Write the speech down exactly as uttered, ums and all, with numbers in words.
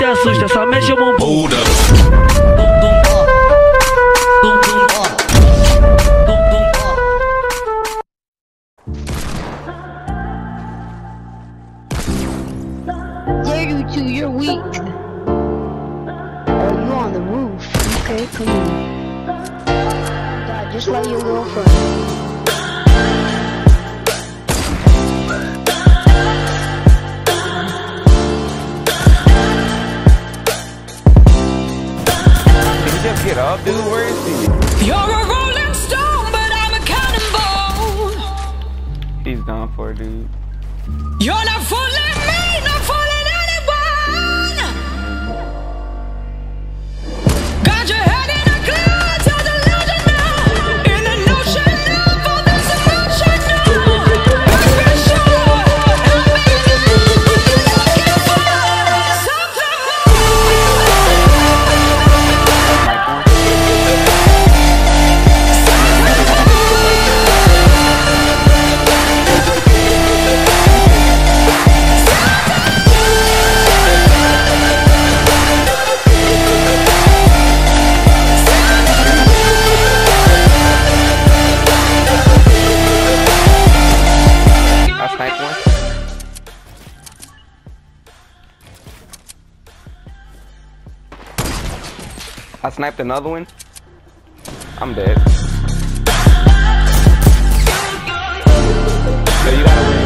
assusta, só mexe o bumbum. Dare you two, you're weak. Oh, you on the roof. Okay, come on. God, just like your girlfriend. Get up, dude. Where is he? You're a rolling stone, but I'm a cannonball. He's done for, dude. You're not fooling me, not fooling anyone. Got your head in a cloud, so delusional. In an ocean of all this emotion now. Let's be sure, I'm being looking for something more. I sniped another one. I'm dead. So you gotta win.